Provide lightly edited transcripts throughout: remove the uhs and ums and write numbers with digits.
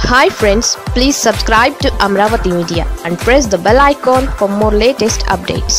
Hi friends, please subscribe to Amravati Media and press the bell icon for more latest updates.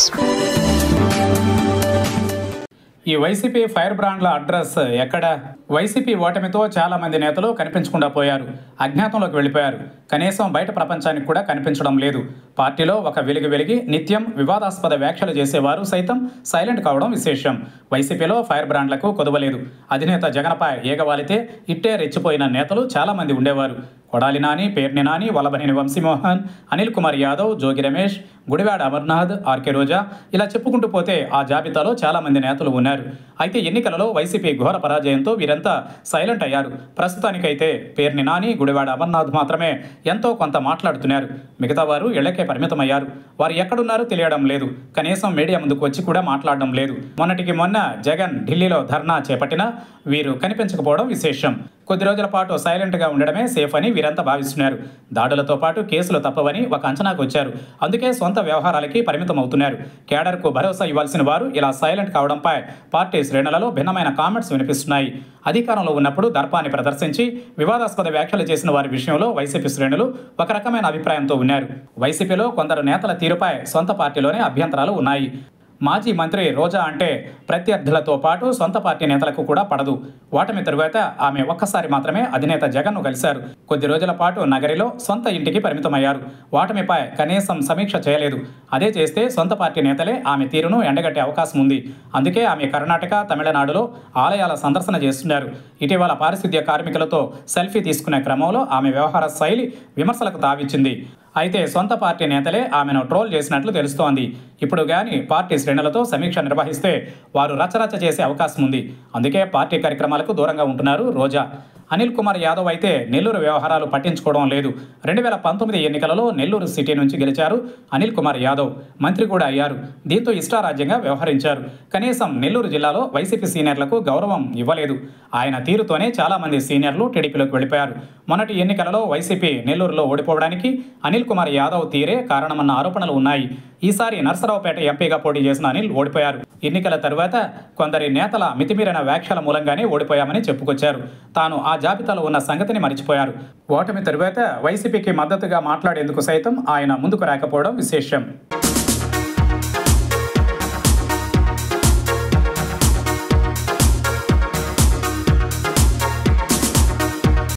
ఈ YCP fire బ్రాండ్ల address ఎక్కడ? YCP ఓటమితో చాలా మంది నేతలు కనిపించకుండా పోయారు, అజ్ఞాతంలోకి వెళ్ళిపోయారు. కనీసం బయట ప్రపంచానికి కూడా కనిపించడం లేదు. పార్టీలో ఒక వెలిగి నిత్యం వివాదాస్పద వ్యాఖ్యలు చేసేవారు సైతం సైలెంట్ కావడం విశేషం. వైసీపీలో ఫైర్ బ్రాండ్లకు కొదవలేదు. అధినేత జగన్పై ఏగవాలితే ఇట్టే రెచ్చిపోయిన నేతలు చాలా మంది ఉండేవారు. కొడాలి నాని, పేర్ని నాని, వల్లభనేని వంశీమోహన్, అనిల్ కుమార్ యాదవ్, జోగి రమేష్, గుడివాడ అమర్నాథ్, ఆర్కే రోజా, ఇలా చెప్పుకుంటూ పోతే ఆ జాబితాలో చాలా మంది నేతలు ఉన్నారు. అయితే ఎన్నికలలో వైసీపీ ఘోర పరాజయంతో వీరంతా సైలెంట్ అయ్యారు. ప్రస్తుతానికైతే పేర్ని నాని, గుడివాడ అమర్నాథ్ మాత్రమే ఎంతో కొంత మాట్లాడుతున్నారు. మిగతా వారు ఇళ్లకే పరిమితమయ్యారు. వారు ఎక్కడున్నారో తెలియడం లేదు. కనీసం మీడియా ముందుకు వచ్చి కూడా మాట్లాడడం లేదు. మొన్నటికి మొన్న జగన్ ఢిల్లీలో ధర్నా చేపట్టినా వీరు కనిపించకపోవడం విశేషం. కొద్ది రోజుల పాటు సైలెంట్గా ఉండడమే సేఫ్ అని వీరంతా భావిస్తున్నారు. దాడులతో పాటు కేసులు తప్పవని ఒక అంచనాకు వచ్చారు. అందుకే సొంత వ్యవహారాలకి పరిమితం అవుతున్నారు. కేడర్కు భరోసా ఇవ్వాల్సిన వారు ఇలా సైలెంట్ కావడంపై పార్టీ శ్రేణులలో భిన్నమైన కామెంట్స్ వినిపిస్తున్నాయి. అధికారంలో ఉన్నప్పుడు దర్పాన్ని ప్రదర్శించి వివాదాస్పద వ్యాఖ్యలు చేసిన వారి విషయంలో వైసీపీ శ్రేణులు ఒక రకమైన అభిప్రాయంతో ఉన్నారు. వైసీపీలో కొందరు నేతల తీరుపై సొంత పార్టీలోనే అభ్యంతరాలు ఉన్నాయి. మాజీ మంత్రి రోజా అంటే ప్రత్యర్థులతో పాటు సొంత పార్టీ నేతలకు కూడా పడదు. ఓటమి తరువాత ఆమె ఒక్కసారి మాత్రమే అధినేత జగన్ను కలిశారు. కొద్ది రోజుల పాటు నగరిలో సొంత ఇంటికి పరిమితమయ్యారు. ఓటమిపై కనీసం సమీక్ష చేయలేదు. అదే చేస్తే సొంత పార్టీ నేతలే ఆమె తీరును ఎండగట్టే అవకాశం ఉంది. అందుకే ఆమె కర్ణాటక, తమిళనాడులో ఆలయాల సందర్శన చేస్తున్నారు. ఇటీవల పారిశుద్ధ్య కార్మికులతో సెల్ఫీ తీసుకునే క్రమంలో ఆమె వ్యవహార శైలి విమర్శలకు తావిచ్చింది. అయితే సొంత పార్టీ నేతలే ఆమెను ట్రోల్ చేసినట్లు తెలుస్తోంది. ఇప్పుడు కానీ పార్టీ శ్రేణులతో సమీక్ష నిర్వహిస్తే వారు రచరచ చేసే అవకాశం ఉంది. అందుకే పార్టీ కార్యక్రమాలకు దూరంగా ఉంటున్నారు రోజా. అనిల్ కుమార్ యాదవ్ అయితే నెల్లూరు వ్యవహారాలు పట్టించుకోవడం లేదు. 2019 ఎన్నికలలో నెల్లూరు సిటీ నుంచి గెలిచారు అనిల్ కుమార్ యాదవ్. మంత్రి కూడా అయ్యారు. దీంతో ఇష్టారాజ్యంగా వ్యవహరించారు. కనీసం నెల్లూరు జిల్లాలో వైసీపీ సీనియర్లకు గౌరవం ఇవ్వలేదు. ఆయన తీరుతోనే చాలా మంది సీనియర్లు టీడీపీలోకి వెళ్ళిపోయారు. మొన్నటి ఎన్నికలలో వైసీపీ నెల్లూరులో ఓడిపోవడానికి అనిల్ కుమార్ యాదవ్ తీరే కారణమన్న ఆరోపణలు ఉన్నాయి. ఈసారి నర్సరావుపేట ఎంపీగా పోటీ చేసిన అనిల్ ఓడిపోయారు. ఎన్నికల తరువాత కొందరి నేతల మితిమీరిన వ్యాఖ్యల మూలంగానే ఓడిపోయామని చెప్పుకొచ్చారు. తాను ఆ జాబితాలో ఉన్న సంగతిని మరిచిపోయారు. ఓటమి తరువాత వైసీపీకి మద్దతుగా మాట్లాడేందుకు సైతం ఆయన ముందుకు రాకపోవడం విశేషం.